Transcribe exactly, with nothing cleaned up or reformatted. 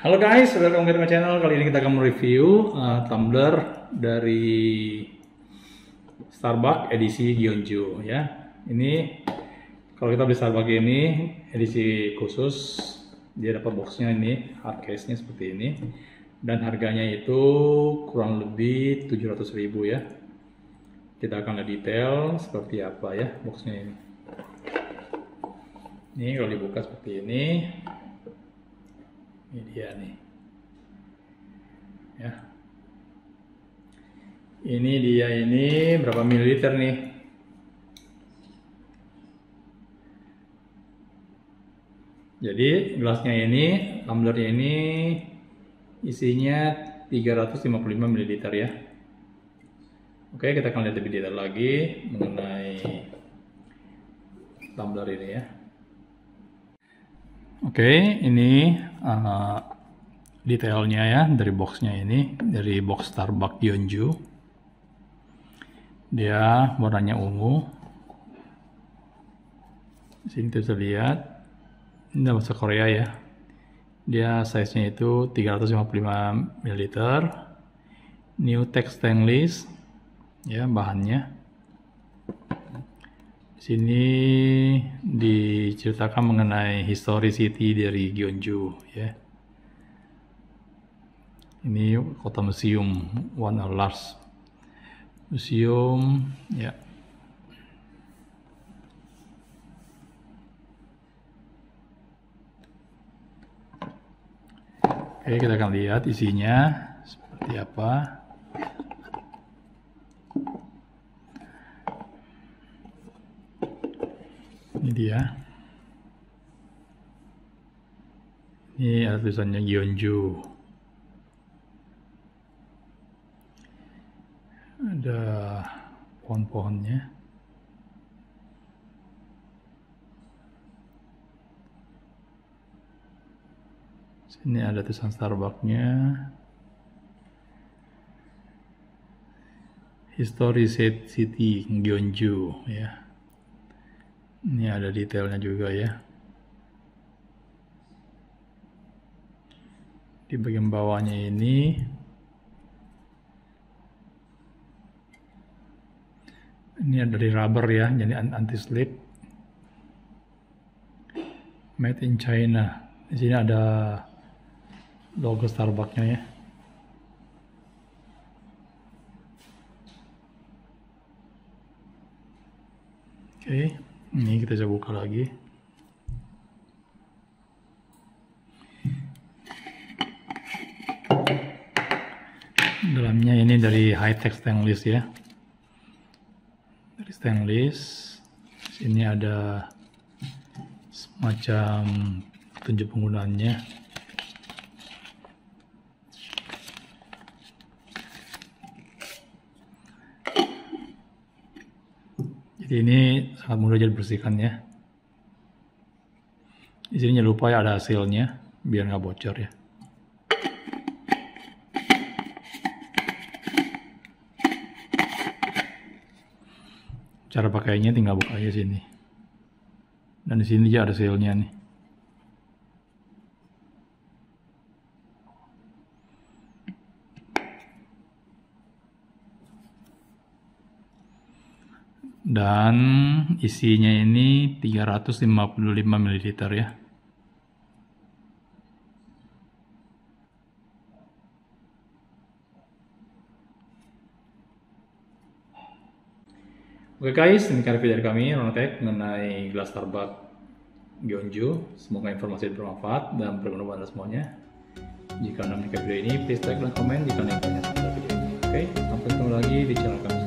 Halo guys, welcome ke my channel. Kali ini kita akan mereview uh, tumbler dari Starbucks edisi Gyeongju ya. Ini kalau kita beli Starbucks ini edisi khusus, dia dapat boxnya ini, hard case-nya seperti ini, dan harganya itu kurang lebih tujuh ratus ribu ya. Kita akan lihat detail seperti apa ya boxnya ini. Ini kalau dibuka seperti ini. Ini dia nih ya, ini dia ini berapa mililiter nih. Jadi gelasnya ini, tumblernya ini isinya tiga ratus lima puluh lima mililiter ya. Oke, kita akan lihat lebih detail lagi mengenai tumbler ini ya. Oke, ini uh, detailnya ya dari boxnya ini, dari box Starbucks Gyeongju. Dia warnanya ungu. Di sini bisa lihat, ini bahasa Korea ya. Dia size-nya itu tiga ratus lima puluh lima mililiter. New Tech Stainless, ya bahannya. Sini diceritakan mengenai historicity dari Gyeongju ya. Ini kota museum, one of large museum ya. Oke, kita akan lihat isinya seperti apa. Ini dia. Ini ada tulisannya Gyeongju. Ada pohon-pohonnya. Sini ada tulisan Starbucks-nya. History City Gyeongju ya. Ini ada detailnya juga ya. Di bagian bawahnya ini ini ada dari rubber ya, jadi anti slip. Made in China. Di sini ada logo Starbucks-nya ya. Oke. Ini kita coba buka lagi. Dalamnya ini dari high tech stainless ya. Dari stainless. Sini ada semacam petunjuk penggunaannya. Jadi ini sangat mudah jadi bersihkan ya. Di sini jangan lupa ya ada hasilnya biar nggak bocor ya. Cara pakainya tinggal buka aja sini. Dan di sini juga ada hasilnya nih. Dan isinya ini tiga ratus lima puluh lima mililiter ya. Oke guys, ini kan video dari kami, Ronotech, mengenai gelas Starbucks Gyeongju. Semoga informasi bermanfaat dan berguna buat semuanya. Jika Anda menyukai video ini, please like dan komen jika Anda ingin video ini. Oke, sampai ketemu lagi di channel kami.